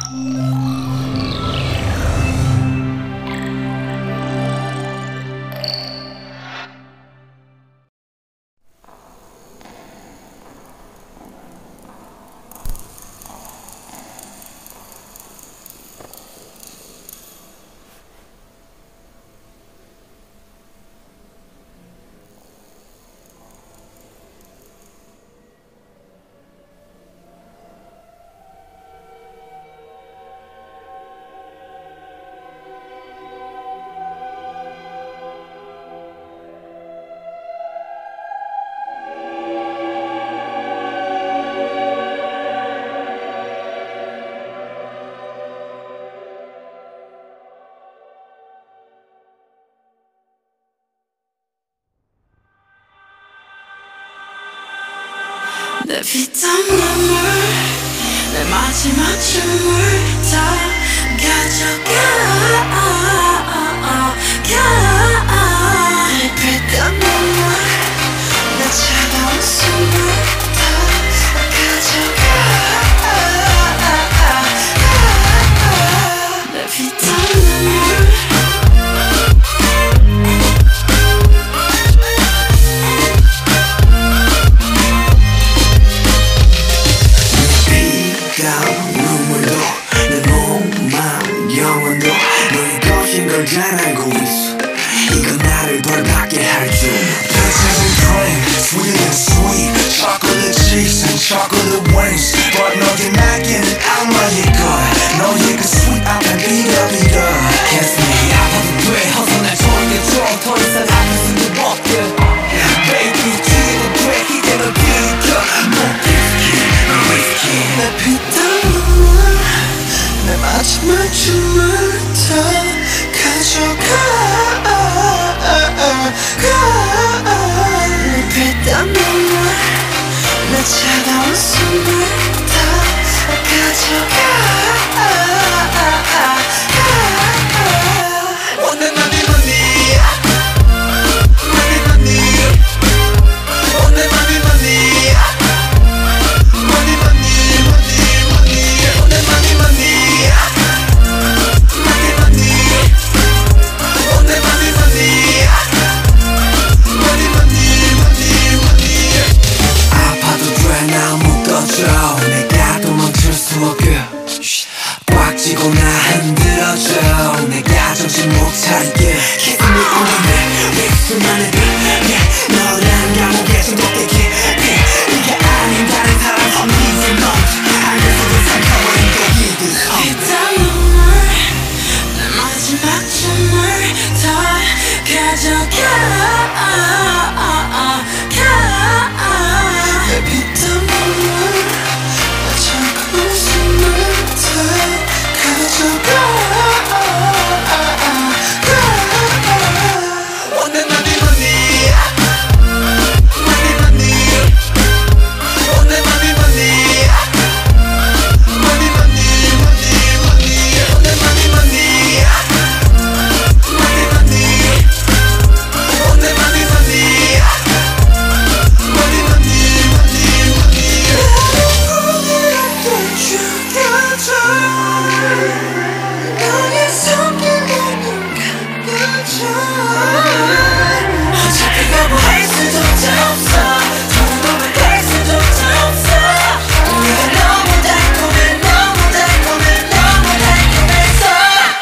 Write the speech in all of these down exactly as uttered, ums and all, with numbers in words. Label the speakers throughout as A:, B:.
A: 내 피땀 눈물 내 마지막 춤을 다 가져가 내 피땀 눈물 내 차가운 숨을 다 가져가 내 피땀 눈물
B: 잘 알고 있어 이건 나를 벌받게 할줄 Pleasant dream, sweet and sweet Chocolate cheeks and chocolate wings But 너의 날개는 악마의 걸 너의 그 sweet 앞에 비려 비려 Kiss me 아파도 돼 어서 날 졸려줘 더 이상 아플 수는 없게 Baby 죽여도 돼 이제 널 비켜 못 risky, risky
A: 내 피땀 눈물 내 마지막 춤을 다 가져가 내 피땀 눈물 내 차가운 숨을 다 가져가 원해 money money money money 원해 money money money money money money 원해 money money money money 원해 money money money money money money
B: 아파도 돼 나 묶어줘 내가 도망칠 수 없게 꽉 쥐고 나 흔들어줘 내가 정신 못 차리게 Kiss me on the neck 왜 수많은 그 너란 감옥에 중독되게 이게 아닌 다른 사람 섬기는 놈 알면서도 살펴버린 독이들
A: 피땀 눈물 내 마지막 춤을 다 가져가 내 피땀 눈물 내 차가운 숨을 다 가져가 원해 money money money money 원해 money money money money money money 원해 money money money money 원해 money money money money money money 나를 죽여줘 너의 손길로는 가려줘 어차피 거부할 수조차 없어 더는 갈 수조차 없어 네가 너무 달콤해 너무 달콤해 너무 달콤해서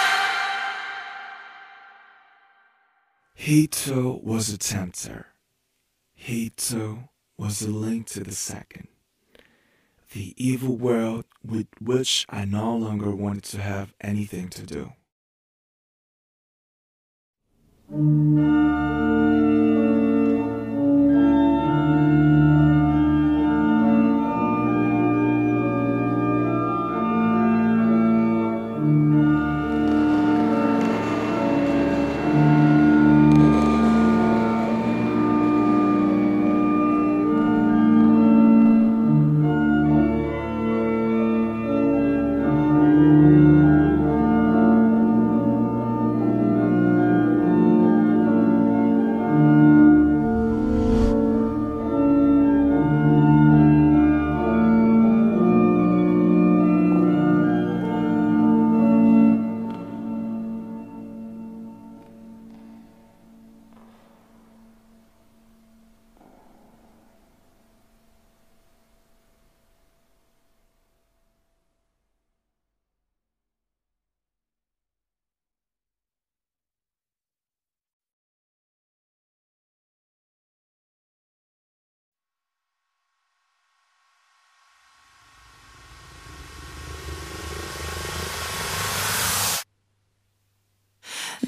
C: He too was a tempter. He too was a link to the second. The evil world with which I no longer wanted to have anything to do.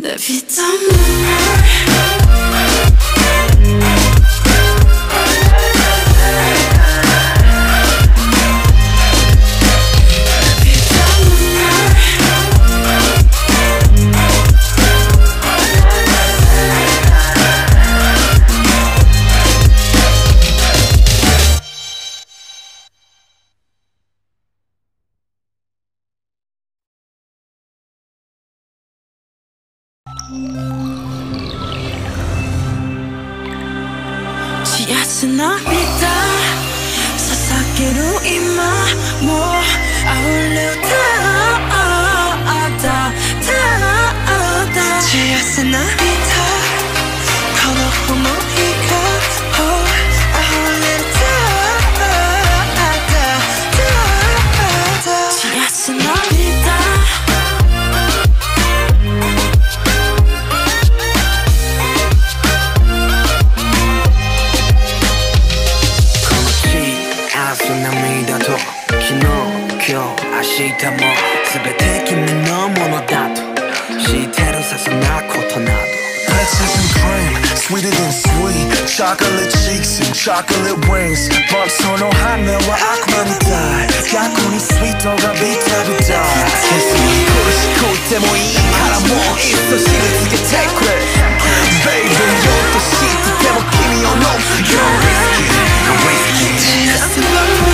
A: Every time幸せ涙捧げる今もう溢れ歌だ幸せ涙この想いがもう溢れ歌だ幸せ涙
D: 涙と昨日、今日、明日も全て君のものだと知ってるさそんなことなど
B: Let's and cream, sweeter than sweet Chocolate cheeks and chocolate wings But so no 하늘와 악마니다 약혼이 sweet도가 비타비다 그릇이 곧 때문에 이 바람은 있어 시리즈게 take it Baby, you're the shit 때문에君を know You're risky, you're risky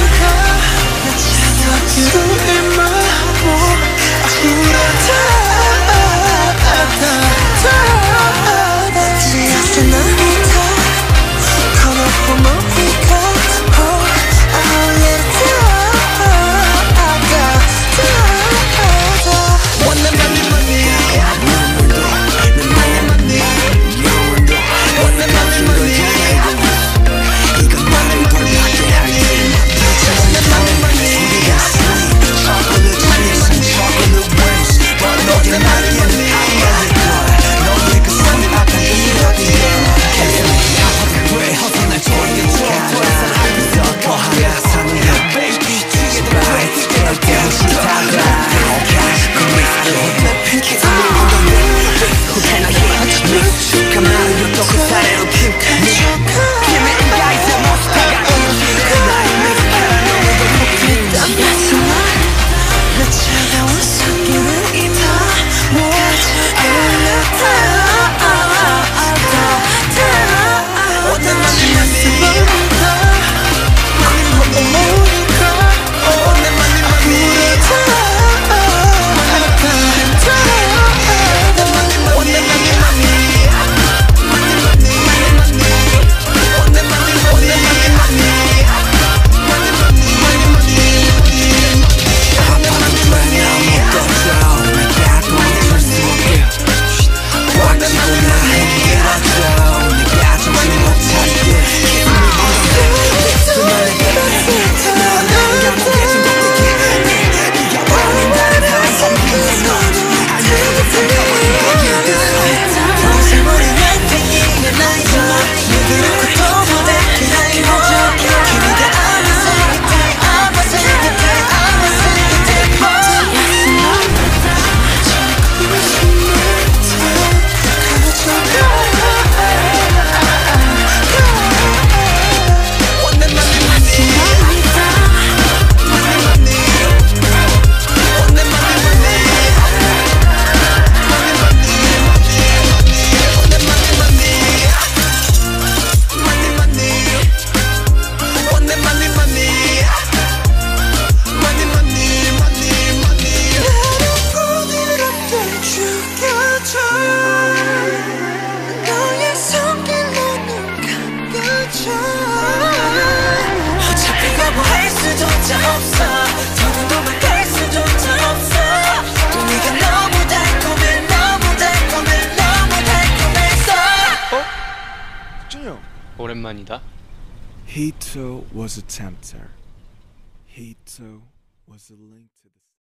E: 오랜만이다.
C: He too was a tempter. He too was a link to the